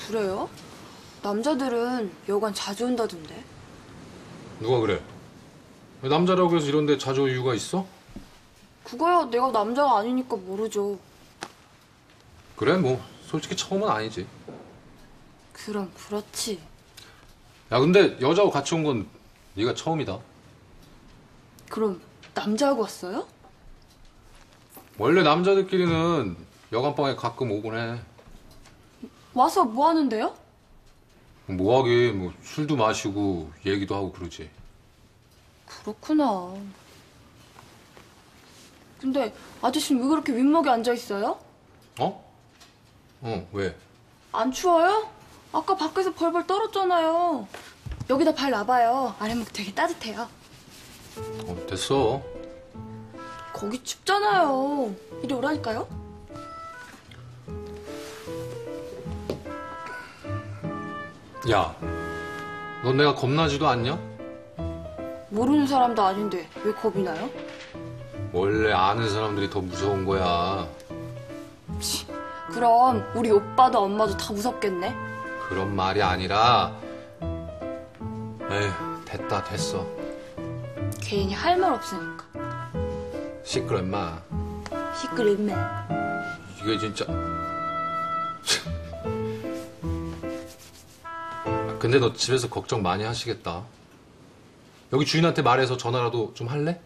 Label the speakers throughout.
Speaker 1: 그래요? 남자들은 여관 자주 온다던데.
Speaker 2: 누가 그래? 남자라고 해서 이런 데 자주 올 이유가 있어?
Speaker 1: 그거야 내가 남자가 아니니까 모르죠.
Speaker 2: 그래 뭐 솔직히 처음은 아니지.
Speaker 1: 그럼 그렇지.
Speaker 2: 야 근데 여자하고 같이 온 건 네가 처음이다.
Speaker 1: 그럼 남자하고 왔어요?
Speaker 2: 원래 남자들끼리는 여관방에 가끔 오곤 해.
Speaker 1: 와서 뭐 하는데요?
Speaker 2: 뭐하게 뭐 술도 마시고 얘기도 하고 그러지.
Speaker 1: 그렇구나. 근데 아저씨는 왜 그렇게 윗목에 앉아 있어요?
Speaker 2: 어? 왜?
Speaker 1: 안 추워요? 아까 밖에서 벌벌 떨었잖아요. 여기다 발 놔봐요. 아랫목 되게 따뜻해요.
Speaker 2: 됐어.
Speaker 1: 거기 춥잖아요. 이리 오라니까요.
Speaker 2: 야, 넌 내가 겁나지도 않냐?
Speaker 1: 모르는 사람도 아닌데 왜 겁이 나요?
Speaker 2: 원래 아는 사람들이 더 무서운 거야.
Speaker 1: 그럼 우리 오빠도 엄마도 다 무섭겠네.
Speaker 2: 그런 말이 아니라 에휴 됐다 됐어.
Speaker 1: 괜히 할 말 없으니까.
Speaker 2: 시끄러 임마.
Speaker 1: 시끄럽네.
Speaker 2: 이게 진짜. 근데 너 집에서 걱정 많이 하시겠다. 여기 주인한테 말해서 전화라도 좀 할래?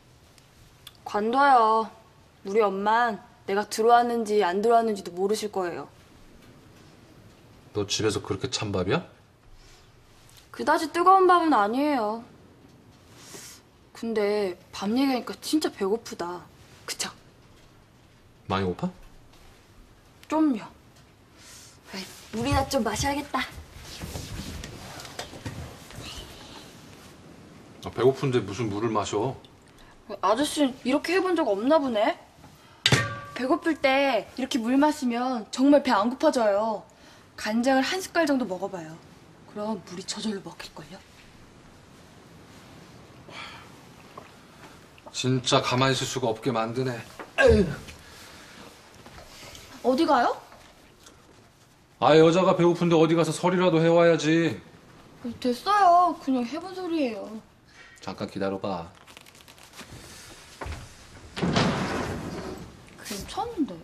Speaker 1: 관둬요. 우리 엄만 내가 들어왔는지 안 들어왔는지도 모르실 거예요.
Speaker 2: 너 집에서 그렇게 찬밥이야?
Speaker 1: 그다지 뜨거운 밥은 아니에요. 근데 밥 얘기하니까 진짜 배고프다. 그쵸?
Speaker 2: 많이 고파?
Speaker 1: 좀요. 물이나 좀 마셔야겠다.
Speaker 2: 배고픈데 무슨 물을 마셔?
Speaker 1: 아저씨는 이렇게 해본 적 없나 보네? 배고플 때 이렇게 물 마시면 정말 배 안 고파져요. 간장을 한 숟갈 정도 먹어봐요. 그럼 물이 저절로 먹힐걸요?
Speaker 2: 진짜 가만히 있을 수가 없게 만드네.
Speaker 1: 어디 가요?
Speaker 2: 아 여자가 배고픈데 어디 가서 설이라도 해와야지.
Speaker 1: 됐어요. 그냥 해본 소리예요.
Speaker 2: 잠깐 기다려봐.
Speaker 1: 괜찮은데.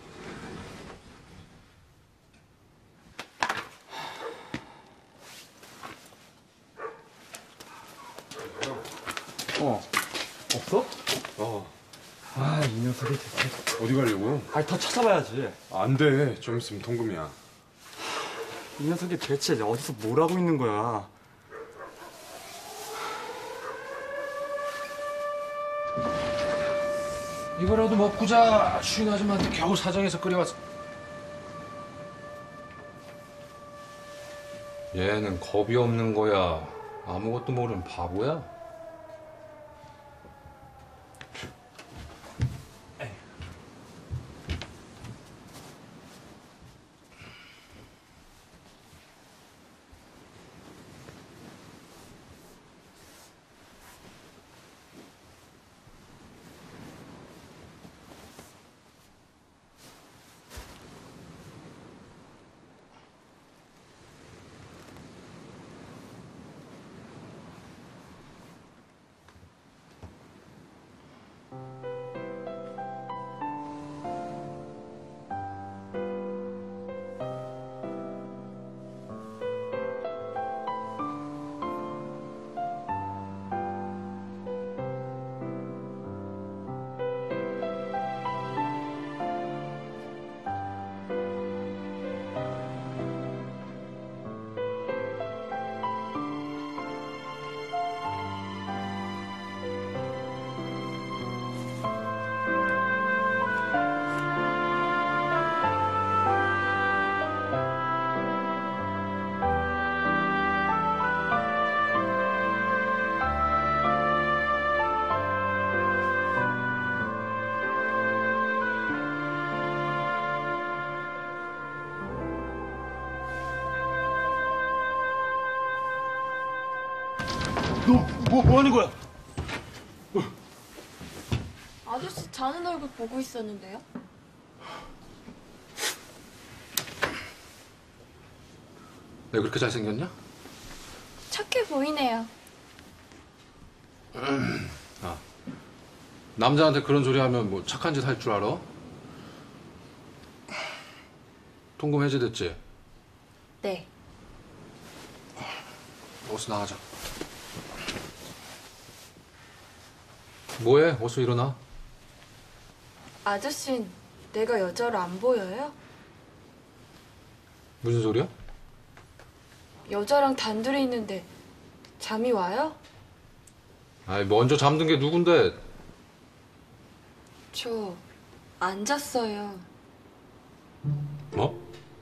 Speaker 3: 없어?
Speaker 4: 아, 이 녀석이 대체.
Speaker 3: 어디 가려고?
Speaker 4: 아니, 더 찾아봐야지.
Speaker 3: 안 돼. 좀 있으면 통금이야.
Speaker 4: 이 녀석이 대체 어디서 뭘 하고 있는 거야?
Speaker 2: 이거라도 먹고 자. 주인 아줌마한테 겨우 사정해서 끓여왔어. 얘는 겁이 없는 거야. 아무것도 모르는 바보야.
Speaker 4: 너 뭐 하는 거야?
Speaker 1: 아저씨 자는 얼굴 보고 있었는데요?
Speaker 2: 내가 그렇게 잘생겼냐?
Speaker 1: 착해 보이네요.
Speaker 2: 남자한테 그런 소리 하면 뭐 착한 짓 할 줄 알아? 통금 해제됐지?
Speaker 1: 네.
Speaker 2: 어서 나가자. 뭐해? 어서 일어나.
Speaker 1: 아저씨는 내가 여자로 안 보여요?
Speaker 2: 무슨 소리야?
Speaker 1: 여자랑 단둘이 있는데 잠이 와요?
Speaker 2: 아이, 먼저 잠든 게 누군데?
Speaker 1: 저 안 잤어요.
Speaker 2: 뭐?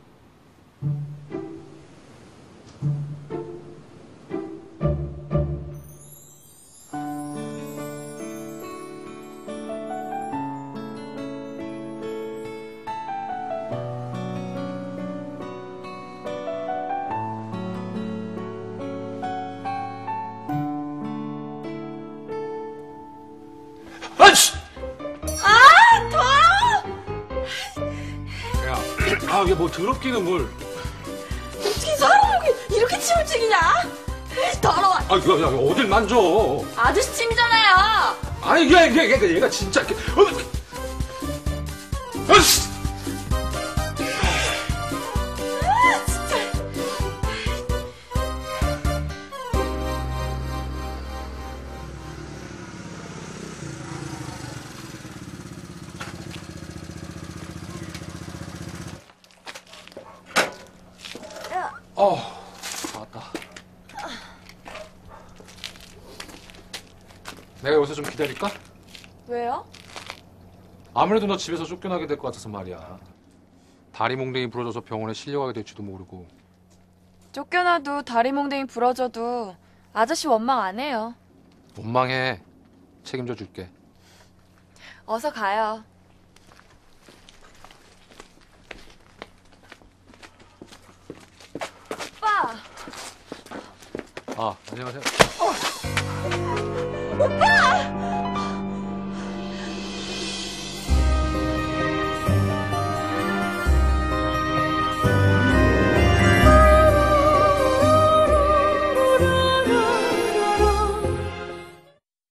Speaker 2: 아이씨!
Speaker 1: 아, 더러워!
Speaker 2: 야, 이게 뭐 더럽기는 뭘.
Speaker 1: 어떻게 사람을 이렇게 침을 튀기냐? 더러워.
Speaker 2: 야, 어딜 만져.
Speaker 1: 아저씨 침이잖아요.
Speaker 2: 아니, 얘가 진짜. 아이씨! 나왔다. 내가 여기서 좀 기다릴까?
Speaker 1: 왜요?
Speaker 2: 아무래도 너 집에서 쫓겨나게 될 것 같아서 말이야. 다리 몽둥이 부러져서 병원에 실려가게 될지도 모르고.
Speaker 1: 쫓겨나도 다리 몽둥이 부러져도 아저씨 원망 안 해요.
Speaker 2: 원망해. 책임져 줄게.
Speaker 1: 어서 가요. 오빠!
Speaker 2: 안녕하세요.
Speaker 1: 오빠!